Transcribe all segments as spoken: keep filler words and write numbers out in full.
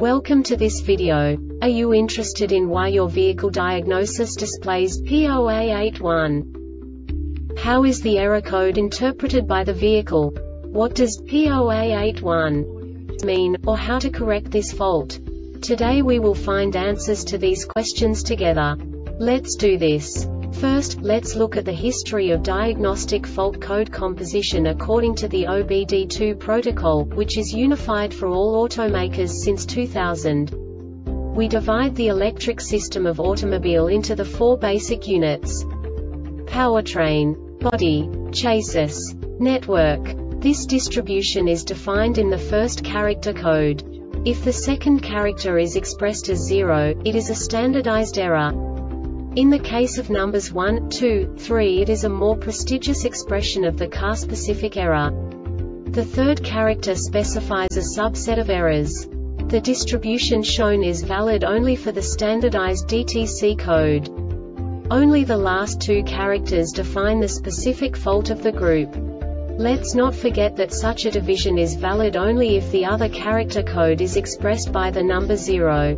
Welcome to this video. Are you interested in why your vehicle diagnosis displays P zero A eight one? How is the error code interpreted by the vehicle? What does P zero A eight one mean, or how to correct this fault? Today we will find answers to these questions together. Let's do this. First, let's look at the history of diagnostic fault code composition according to the O B D two protocol, which is unified for all automakers since two thousand. We divide the electric system of automobile into the four basic units: powertrain, body, chassis, network. This distribution is defined in the first character code. If the second character is expressed as zero, it is a standardized error. In the case of numbers one, two, three, it is a more prestigious expression of the car-specific error. The third character specifies a subset of errors. The distribution shown is valid only for the standardized D T C code. Only the last two characters define the specific fault of the group. Let's not forget that such a division is valid only if the other character code is expressed by the number zero.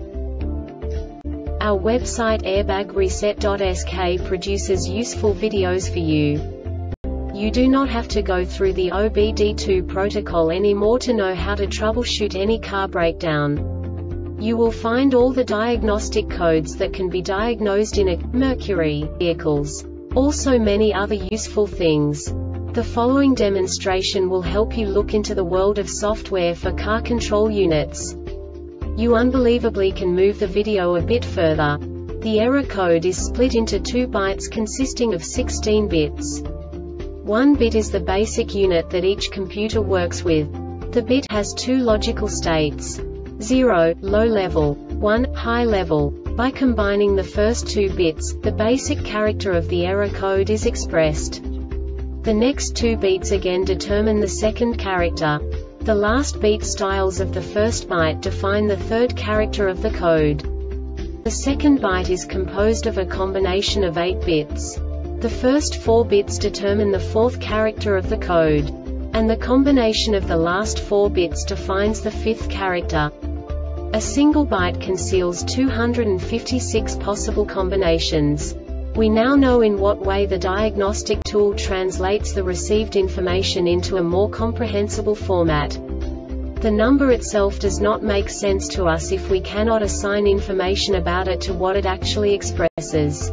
Our website airbag reset dot S K produces useful videos for you. You do not have to go through the O B D two protocol anymore to know how to troubleshoot any car breakdown. You will find all the diagnostic codes that can be diagnosed in a Mercury vehicles. Also many other useful things. The following demonstration will help you look into the world of software for car control units. You unbelievably can move the video a bit further. The error code is split into two bytes consisting of sixteen bits. One bit is the basic unit that each computer works with. The bit has two logical states: zero, low level, one, high level. By combining the first two bits, the basic character of the error code is expressed. The next two beats again determine the second character. The last beat styles of the first byte define the third character of the code. The second byte is composed of a combination of eight bits. The first four bits determine the fourth character of the code. And the combination of the last four bits defines the fifth character. A single byte conceals two hundred fifty-six possible combinations. We now know in what way the diagnostic tool translates the received information into a more comprehensible format. The number itself does not make sense to us if we cannot assign information about it to what it actually expresses.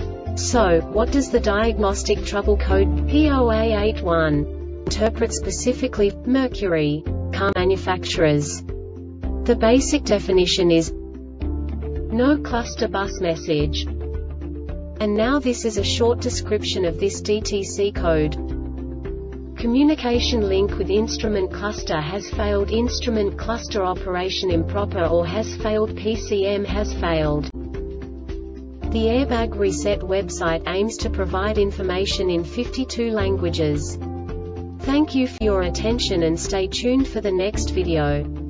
So, what does the diagnostic trouble code P zero A eight one interpret specifically for Mercury car manufacturers? The basic definition is no cluster bus message. And now this is a short description of this D T C code. Communication link with instrument cluster has failed. Instrument cluster operation improper or has failed. P C M has failed. The Airbag Reset website aims to provide information in fifty-two languages. Thank you for your attention and stay tuned for the next video.